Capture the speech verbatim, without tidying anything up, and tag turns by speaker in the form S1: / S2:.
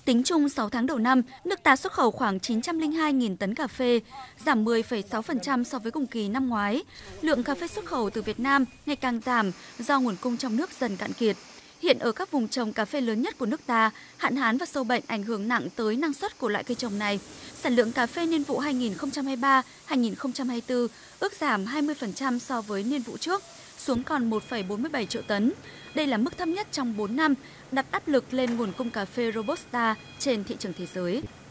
S1: Tính chung sáu tháng đầu năm, nước ta xuất khẩu khoảng chín trăm lẻ hai nghìn tấn cà phê, giảm mười phẩy sáu phần trăm so với cùng kỳ năm ngoái. Lượng cà phê xuất khẩu từ Việt Nam ngày càng giảm do nguồn cung trong nước dần cạn kiệt. Hiện ở các vùng trồng cà phê lớn nhất của nước ta, hạn hán và sâu bệnh ảnh hưởng nặng tới năng suất của loại cây trồng này. Sản lượng cà phê niên vụ hai nghìn không trăm hai mươi ba hai nghìn không trăm hai mươi tư ước giảm hai mươi phần trăm so với niên vụ trước, xuống còn một phẩy bốn mươi bảy triệu tấn. Đây là mức thấp nhất trong bốn năm, đặt áp lực lên nguồn cung cà phê Robusta trên thị trường thế giới.